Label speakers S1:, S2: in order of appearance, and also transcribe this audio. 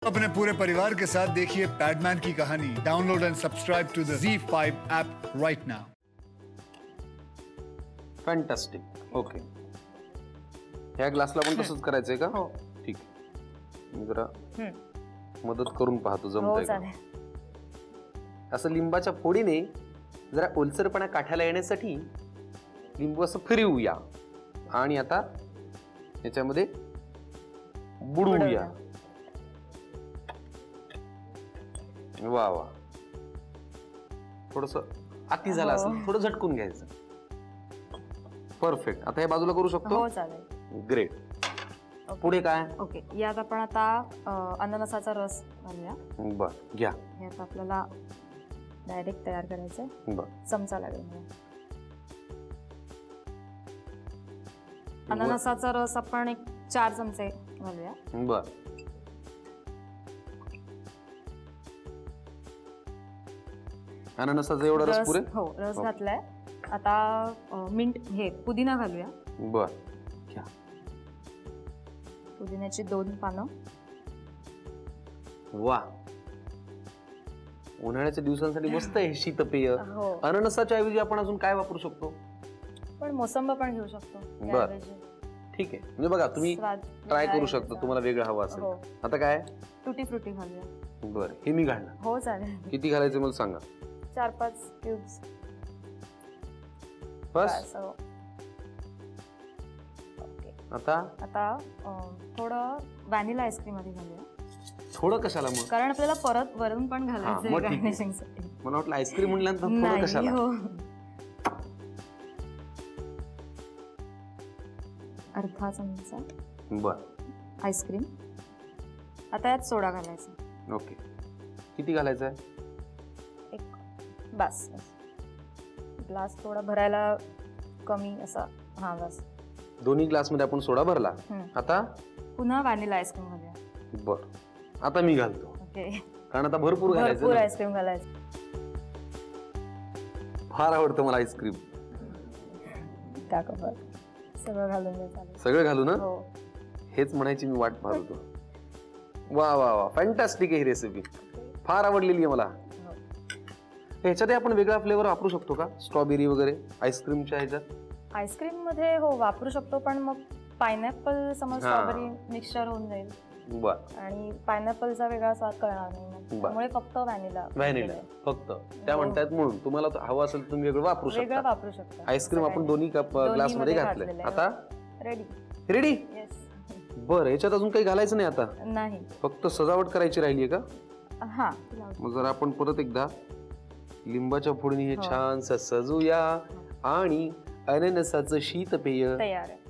S1: अपने पूरे परिवार के साथ देखिए पैडमैन की कहानी। Download and subscribe to the ZEE5 app right now.
S2: Fantastic. Okay, ह्या ग्लासला पण तसंच करायचंय का?
S3: हो.
S2: ठीक आहे, मी जरा मदत करून पाहतो जमतंय का. असं लिंबाच्या फोडीने जरा ओलसरपणा काठाला येण्यासाठी लिंबू असं फिरवूया आणि आता याच्यामध्ये बुडवूया. वा वा, थोडस अति झालं असेल, थोडं झटकून घ्यायचं. परफेक्ट. आता हे बाजूला करू शकतो.
S3: हो चालेल.
S2: ग्रेट. पुढे काय?
S3: ओके, यात आपण आता अननसाचा रस घालूया.
S2: बर, घ्या.
S3: हे आता आपल्याला डायरेक्ट तयार करायचंय.
S2: बर,
S3: चमचा लागेल मला. अननसाचा रस आपण एक 4 चमचे घालूया.
S2: बर, अननसाचा एवढा रस पुरे?
S3: हो, रस घातलाय. आता मिंट हे पुदिना घालूया.
S2: बर, घ्या.
S3: पुदिन्याची 2 पानं.
S2: वा, उन्हाळ्याच्या दिवसांसाठी मस्त आहे शीतपेय.
S3: हो,
S2: अननसाच्या ऐवजी आपण अजून काय वापरू शकतो?
S3: पण मोसंबी पण घेऊ शकतो.
S2: बर, ठीक आहे. म्हणजे बघा, तुम्ही ट्राय करू शकता, तुम्हाला वेगळं हवं असेल. आता काय? टुटी
S3: फ्रुटी घालूया.
S2: बर, हे मी घालणार.
S3: हो चालेल.
S2: किती घालायचे मला सांगा.
S3: 4-5 क्यूब्स
S2: बस. आता
S3: थोडं व्हॅनिला आईस्क्रीम मध्ये घालूया.
S2: थोडं कशाला मग?
S3: कारण आपल्याला परत वरून पण घालायचं गार्निशिंगसाठी.
S2: मला वाटलं आईस्क्रीम म्हणल्यानंतर थोडं कशाला.
S3: हो, अर्धा चमचा
S2: बर
S3: आईस्क्रीम. आता यात सोडा घालायचा.
S2: ओके, किती घालायचं आहे?
S3: बस. ग्लास थोडा भरायला कमी असा. हा, बस.
S2: दोन्ही ग्लास मध्ये आपण सोडा भरला. आता
S3: पुन्हा व्हॅनिला आईस्क्रीम घालूया.
S2: बर, आता मी घालतो.
S3: ओके,
S2: कारण आता भरपूर घालायचं.
S3: आईस्क्रीम घालायचं.
S2: फार आवडतं मला आईस्क्रीम.
S3: सगळं घालून द्या.
S2: सगळं घालू ना?
S3: हो.
S2: हेच म्हणायची मी वाट पाहत होतो. वा वा वा, फॅन्टास्टिक आहे ही रेसिपी. फार आवडलेली आहे मला. ह्याच्यात आपण वेगळा फ्लेवर वापरू शकतो का? स्ट्रॉबेरी वगैरे आईस्क्रीमच्या ह्याच्यात?
S3: आईस्क्रीम मध्ये हो वापरू शकतो, पण मग पायनॅपल समज स्ट्रॉबेरी मिक्सचर होऊन जाईल.
S2: बर,
S3: आणि पायनॅपलचा वेगळा स्वाद कळणार नाही, त्यामुळे फक्त व्हॅनिला
S2: फक्त त्या म्हणतात. म्हणून तुम्हाला हवं असेल तुम्ही वेगळं वापरू शकता. आईस्क्रीम आपण दोन्ही ग्लास मध्ये घातले. आता रेडी. बरं, याच्यात अजून काही घालायचं नाही आता?
S3: नाही,
S2: फक्त सजावट करायची राहिली का?
S3: हा.
S2: मग जरा आपण परत एकदा लिंबाच्या फोडणी हे छानसं सजूया आणि अननसाचं शीतपेय
S3: तयार आहे.